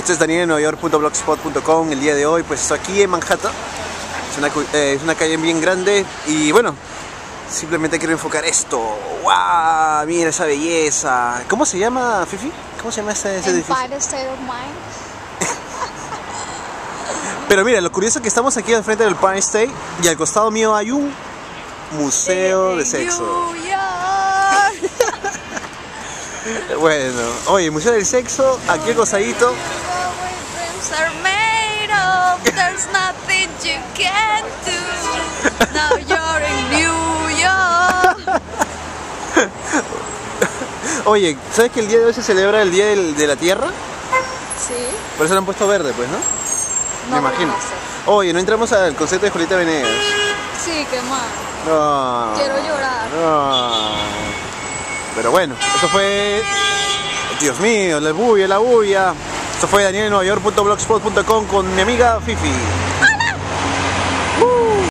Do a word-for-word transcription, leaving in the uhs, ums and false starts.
Este es Daniel de Nueva York punto blogspot punto com. El día de hoy pues estoy aquí en Manhattan. Es una, eh, es una calle bien grande y bueno, simplemente quiero enfocar esto. ¡Wow! Mira esa belleza. ¿Cómo se llama, Fifi? ¿Cómo se llama ese, ese edificio? Empire State of Mind. Pero mira, lo curioso es que estamos aquí al frente del Empire State y al costado mío hay un museo de sexo. Bueno, oye, Museo del Sexo, aquí al costadito. There's nothing you can do. Now you're in New York. Oye, ¿sabes que el día de hoy se celebra el Día del, de la Tierra? Sí. Por eso lo han puesto verde, pues, ¿no? No, me imagino. No sé. Oye, no entramos al concepto de Julieta Venegas. Sí, qué mal. No. Quiero llorar. No. Pero bueno, eso fue... Dios mío, la bulla, la bulla. Esto fue Daniel de Nueva York punto blogspot punto com con mi amiga Fifi.